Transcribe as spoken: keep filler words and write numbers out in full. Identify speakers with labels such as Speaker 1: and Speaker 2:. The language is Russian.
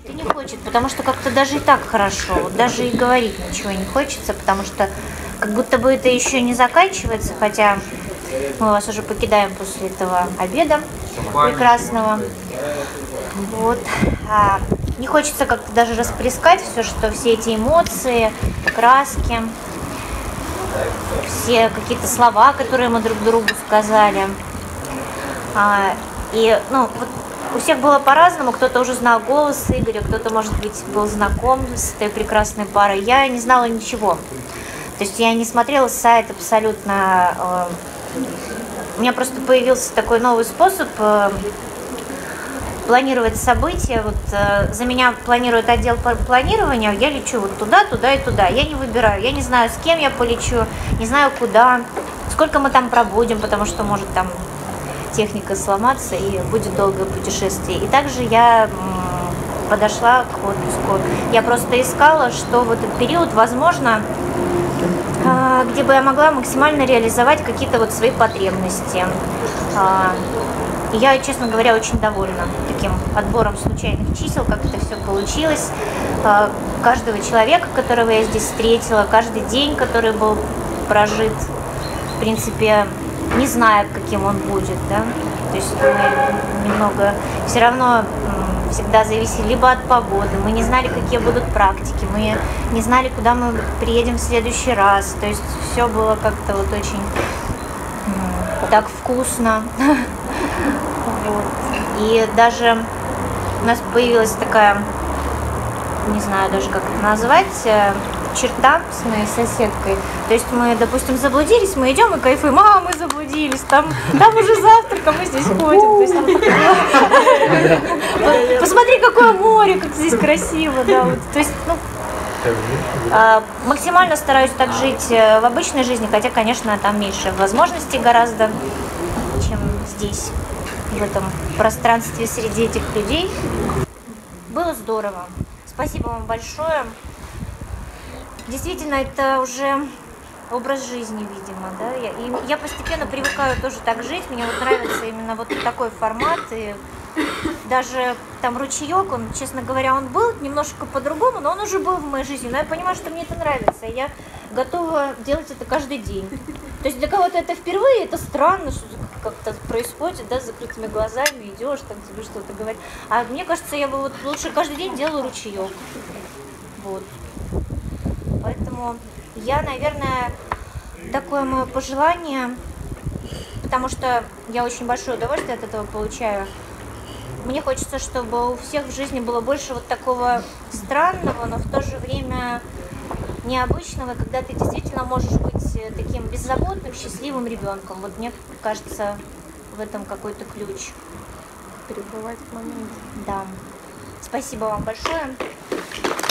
Speaker 1: Да не хочет, потому что как-то даже и так хорошо, вот даже и говорить ничего не хочется, потому что как будто бы это еще не заканчивается, хотя мы вас уже покидаем после этого обеда прекрасного. Вот. А не хочется как-то даже расплескать все, что все эти эмоции, краски, все какие-то слова, которые мы друг другу сказали. А, и, ну, вот у всех было по-разному, кто-то уже знал голос Игоря, кто-то, может быть, был знаком с этой прекрасной парой. Я не знала ничего. То есть я не смотрела сайт абсолютно. У меня просто появился такой новый способ планировать события. Вот за меня планирует отдел планирования, я лечу вот туда, туда и туда. Я не выбираю, я не знаю, с кем я полечу, не знаю куда, сколько мы там пробудем, потому что может там техника сломаться и будет долгое путешествие. И также я подошла к отпуску. Я просто искала, что в этот период, возможно, где бы я могла максимально реализовать какие-то вот свои потребности. И я, честно говоря, очень довольна таким отбором случайных чисел, как это все получилось. Каждого человека, которого я здесь встретила, каждый день, который был прожит, в принципе, не зная, каким он будет, да, то есть мы немного все равно всегда зависели либо от погоды, мы не знали, какие будут практики, мы не знали, куда мы приедем в следующий раз, то есть все было как-то вот очень так вкусно, вот. И даже у нас появилась такая, не знаю даже, как это назвать, черта с моей соседкой. То есть мы, допустим, заблудились, мы идем и кайфуем, а, мы заблудились, там, там уже завтрак, а мы здесь ходим. Посмотри, какое море, как здесь красиво, да. Вот. То есть, ну, максимально стараюсь так жить в обычной жизни, хотя, конечно, там меньше возможностей гораздо, чем здесь, в этом пространстве среди этих людей. Было здорово. Спасибо вам большое. Действительно, это уже образ жизни, видимо, да. Я, и я постепенно привыкаю тоже так жить. Мне вот нравится именно вот такой формат. И даже там ручеек, он, честно говоря, он был немножко по-другому, но он уже был в моей жизни. Но я понимаю, что мне это нравится. И я готова делать это каждый день. То есть для кого-то это впервые, это странно, что как-то происходит, да, с закрытыми глазами идешь, там тебе что-то говорят. А мне кажется, я бы вот лучше каждый день делала ручеек. Вот. Поэтому я, наверное, такое мое пожелание, потому что я очень большое удовольствие от этого получаю. Мне хочется, чтобы у всех в жизни было больше вот такого странного, но в то же время необычного, когда ты действительно можешь быть таким беззаботным, счастливым ребенком. Вот мне кажется, в этом какой-то ключ.
Speaker 2: Перебывать в моменте.
Speaker 1: Да. Спасибо вам большое.